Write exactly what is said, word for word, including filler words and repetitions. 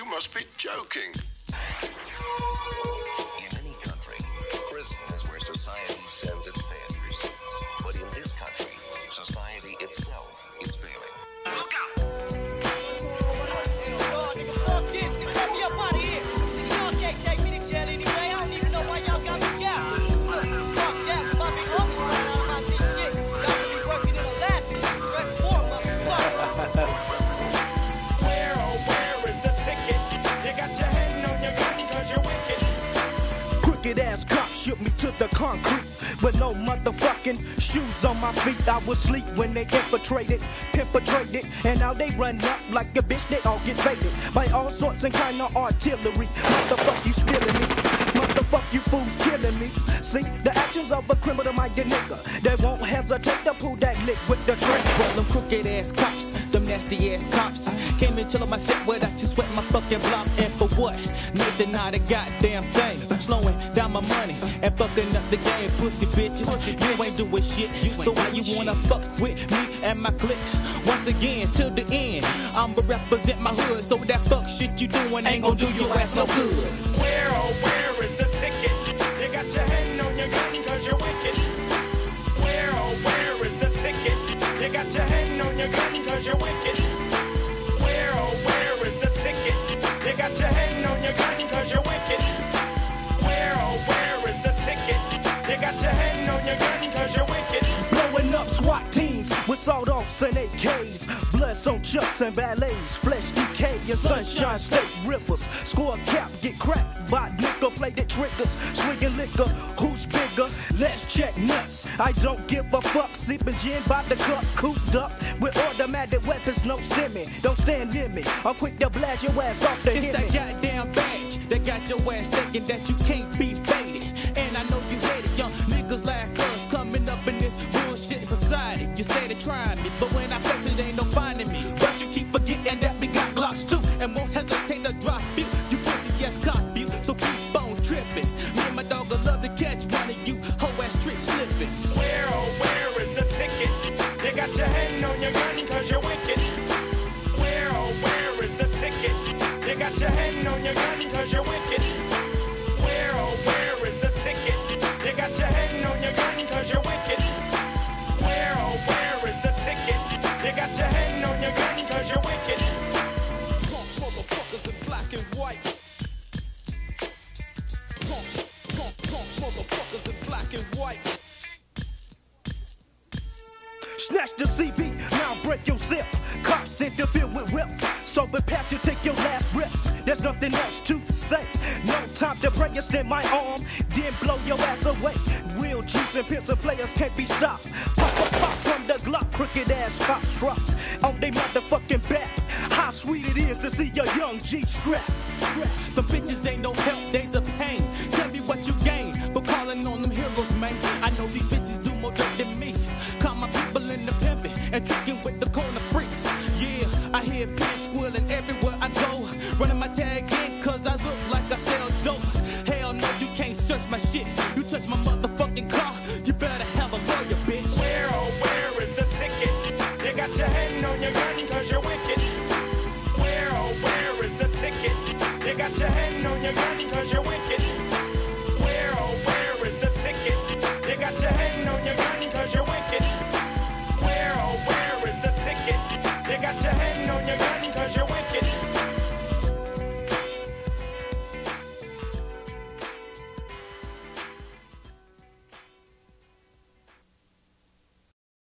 must be joking. In any country, prison is where society sends its failures. But in this country, society itself is failing. Look out! Y'all nigga, fuck this. Nigga, let me up out of here. Nigga, y'all can't take me to jail anyway. I don't even know why y'all got me out. Look, fuck that. My big homies running out about this shit. Y'all gonna be working in Alaska. Press four, motherfucker. Where, oh, where is the ticket? You got your hand on your gun cause you're wicked. Crooked ass cops shook me to the concrete with no motherfucking shoes on my feet. I was asleep when they infiltrated, perpetrated, and now they run up like a bitch. They all get faded by all sorts and kind of artillery. Motherfuck you spilling me, motherfuck you fools killing me. See the actions of a criminal-minded nigga that won't hesitate to pull that lick with the trigger. Well, them crooked ass cops, them nasty ass cops came and chill on my set without you sweat my fucking block. And for what? Nothing, not a goddamn thing. Slowing down my money and fucking up the game, pussy bitches. You ain't doing shit, so why you wanna fuck with me and my clique? Once again, till the end, I'ma represent my hood, so that fuck shit you doing ain't gon' do your ass no good. Where, oh, where is the ticket? You got your hand on your gun cause you're wicked. Where, oh, where is the ticket? You got your hand on your gun cause you're wicked. Where, oh, where is the ticket? You got your hand on your gun cause you're wicked. Where, oh, where is the ticket? You got your hand on your gun cause you're wicked. Blowing up SWAT teams with sawed-offs and A Ks, bloods on chucks and ballets, flesh decay and sunshine state rivers. Score a cap, get cracked by nickel-plated triggers, swinging liquor. Who's bigger? Let's check nuts. I don't give a fuck. Sipping gin by the cup, cooped up with automatic weapons, no semi. Don't stand near me. I'm quick to blast your ass off the It's hit that me. goddamn badge that got your ass thinking that you can't be faded. And I know you hate it, young niggas like us coming up in this bullshit society. You steady trying me, but when I flex it ain't no finding me. But you keep forgetting that we got Glocks too, and won't hesitate to drop you. You pussy ass cop you, so keep on tripping. Me and my dog will love to catch one of you hoe ass trick slipping. Where, oh, where is the ticket? You got your hand on your gun cause you're wicked. Where, oh, where is the ticket? You got your hand on your gun cause you're wicked. Where, oh, where is the ticket? You got your hand on your gun cause you're wicked. Where, oh, where is the ticket? You got your hand on your gun cause you're wicked. Punk motherfuckers in black and white. Punk, punk, punk motherfuckers in black and white. Snatch the C B, now break your zip. Cops interfere with whip, so prepare to take your last breath. There's nothing else to say. No time to break, extend my arm, then blow your ass away. Real G's and pencil players can't be stopped. Pop, pop, pop from the Glock, crooked ass cops drop on they motherfucking back. How sweet it is to see your young G scrap. The bitches ain't no help, days of pain. Tell me what you gain for calling on them heroes, man. I know these bitches do more dirt than me. Call my people in the pimpin' and trickin' with the corner freaks. Yeah, I hear pigs squealing everywhere I go. Running my tag in cause I look like I sell dope. Hell no, you can't search my shit. You touch my motherfucking car, you better have a lawyer, bitch. Where, oh, where is the ticket? You got your hand on your gun cause you're wicked. Where, oh, where is the ticket? You got your hand